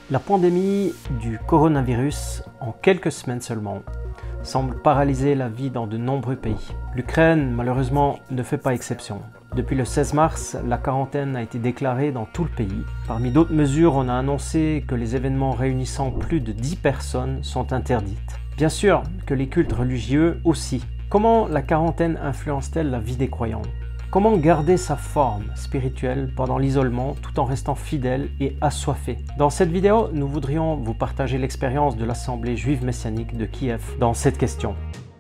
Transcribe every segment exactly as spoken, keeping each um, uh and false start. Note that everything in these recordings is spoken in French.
La pandémie du coronavirus, en quelques semaines seulement, semble paralyser la vie dans de nombreux pays. L'Ukraine, malheureusement, ne fait pas exception. Depuis le seize mars, la quarantaine a été déclarée dans tout le pays. Parmi d'autres mesures, on a annoncé que les événements réunissant plus de dix personnes sont interdites. Bien sûr que les cultes religieux aussi. Comment la quarantaine influence-t-elle la vie des croyants ? Comment garder sa forme spirituelle pendant l'isolement tout en restant fidèle et assoiffé? Dans cette vidéo, nous voudrions vous partager l'expérience de l'Assemblée juive messianique de Kiev dans cette question.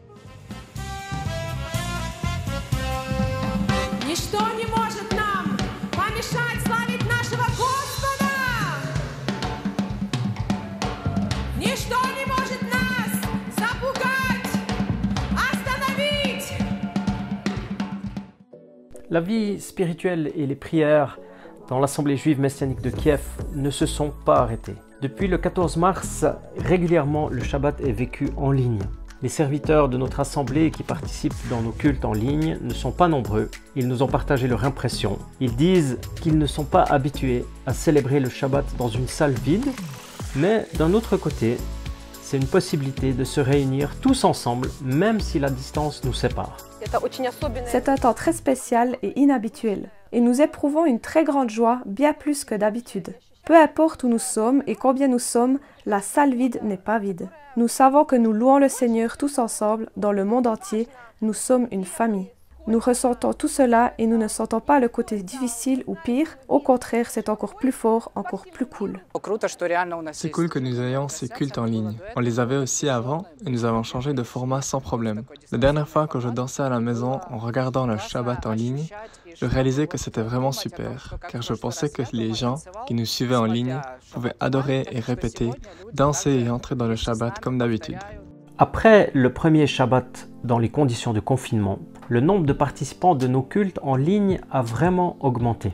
La vie spirituelle et les prières dans l'Assemblée juive messianique de Kiev ne se sont pas arrêtées. Depuis le quatorze mars, régulièrement le Shabbat est vécu en ligne. Les serviteurs de notre assemblée qui participent dans nos cultes en ligne ne sont pas nombreux. Ils nous ont partagé leur impression. Ils disent qu'ils ne sont pas habitués à célébrer le Shabbat dans une salle vide, mais d'un autre côté, c'est une possibilité de se réunir tous ensemble, même si la distance nous sépare. C'est un temps très spécial et inhabituel, et nous éprouvons une très grande joie, bien plus que d'habitude. Peu importe où nous sommes et combien nous sommes, la salle vide n'est pas vide. Nous savons que nous louons le Seigneur tous ensemble, dans le monde entier, nous sommes une famille. Nous ressentons tout cela et nous ne sentons pas le côté difficile ou pire. Au contraire, c'est encore plus fort, encore plus cool. C'est cool que nous ayons ces cultes en ligne. On les avait aussi avant et nous avons changé de format sans problème. La dernière fois que je dansais à la maison en regardant le Shabbat en ligne, je réalisais que c'était vraiment super, car je pensais que les gens qui nous suivaient en ligne pouvaient adorer et répéter, danser et entrer dans le Shabbat comme d'habitude. Après le premier Shabbat dans les conditions de confinement, le nombre de participants de nos cultes en ligne a vraiment augmenté.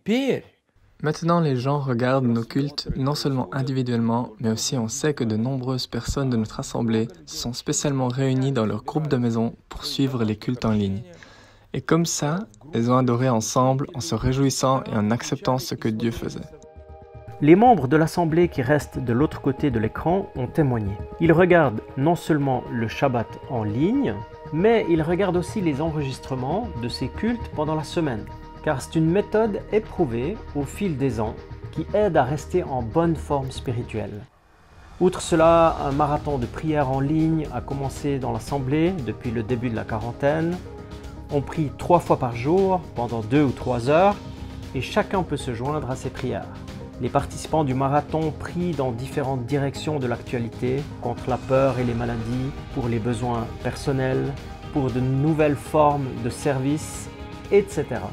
Maintenant, les gens regardent nos cultes non seulement individuellement, mais aussi on sait que de nombreuses personnes de notre assemblée se sont spécialement réunies dans leur groupe de maison pour suivre les cultes en ligne. Et comme ça, elles ont adoré ensemble en se réjouissant et en acceptant ce que Dieu faisait. Les membres de l'Assemblée qui restent de l'autre côté de l'écran ont témoigné. Ils regardent non seulement le Shabbat en ligne, mais ils regardent aussi les enregistrements de ces cultes pendant la semaine. Car c'est une méthode éprouvée au fil des ans qui aide à rester en bonne forme spirituelle. Outre cela, un marathon de prière en ligne a commencé dans l'Assemblée depuis le début de la quarantaine. On prie trois fois par jour pendant deux ou trois heures et chacun peut se joindre à ces prières. Les participants du marathon prient dans différentes directions de l'actualité, contre la peur et les maladies, pour les besoins personnels, pour de nouvelles formes de services, et cetera.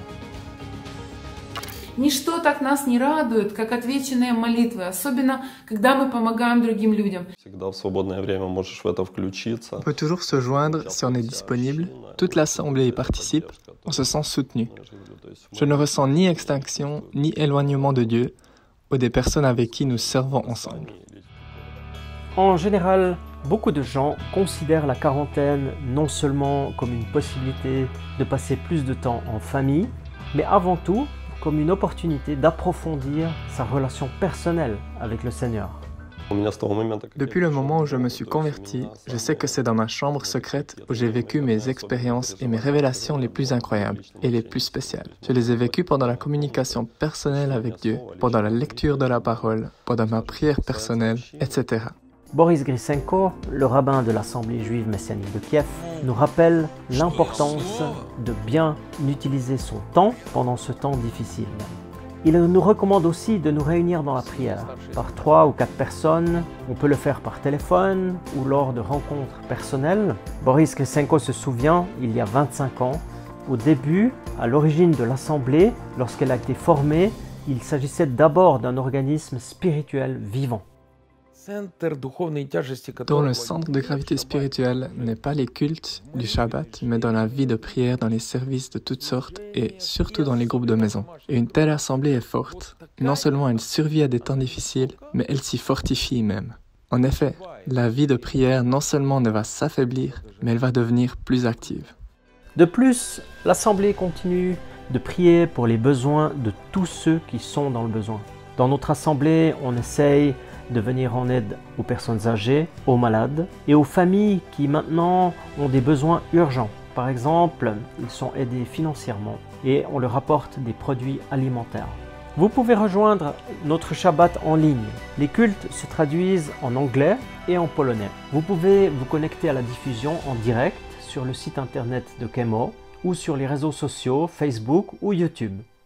Ничто так нас не радует, как отвеченные молитвы, особенно когда мы помогаем другим людям. Всегда в свободное время можешь в это включиться. On peut toujours se joindre si on est disponible. Toute l'assemblée y participe. On se sent soutenu. Je ne ressens ni extinction, ni éloignement de Dieu, ou des personnes avec qui nous servons ensemble. En général, beaucoup de gens considèrent la quarantaine non seulement comme une possibilité de passer plus de temps en famille, mais avant tout comme une opportunité d'approfondir sa relation personnelle avec le Seigneur. Depuis le moment où je me suis converti, je sais que c'est dans ma chambre secrète où j'ai vécu mes expériences et mes révélations les plus incroyables et les plus spéciales. Je les ai vécues pendant la communication personnelle avec Dieu, pendant la lecture de la parole, pendant ma prière personnelle, et cetera. Boris Grisenko, le rabbin de l'Assemblée juive messianique de Kiev, nous rappelle l'importance de bien utiliser son temps pendant ce temps difficile. Il nous recommande aussi de nous réunir dans la prière, par trois ou quatre personnes. On peut le faire par téléphone ou lors de rencontres personnelles. Boris Grisenko se souvient, il y a vingt-cinq ans, au début, à l'origine de l'Assemblée, lorsqu'elle a été formée, il s'agissait d'abord d'un organisme spirituel vivant. Dont le centre de gravité spirituelle n'est pas les cultes du Shabbat, mais dans la vie de prière, dans les services de toutes sortes et surtout dans les groupes de maison. Et une telle assemblée est forte. Non seulement elle survit à des temps difficiles, mais elle s'y fortifie même. En effet, la vie de prière non seulement ne va s'affaiblir, mais elle va devenir plus active. De plus, l'Assemblée continue de prier pour les besoins de tous ceux qui sont dans le besoin. Dans notre assemblée, on essaye de venir en aide aux personnes âgées, aux malades et aux familles qui maintenant ont des besoins urgents. Par exemple, ils sont aidés financièrement et on leur apporte des produits alimentaires. Vous pouvez rejoindre notre Shabbat en ligne. Les cultes se traduisent en anglais et en polonais. Vous pouvez vous connecter à la diffusion en direct sur le site internet de Kemo ou sur les réseaux sociaux Facebook ou YouTube.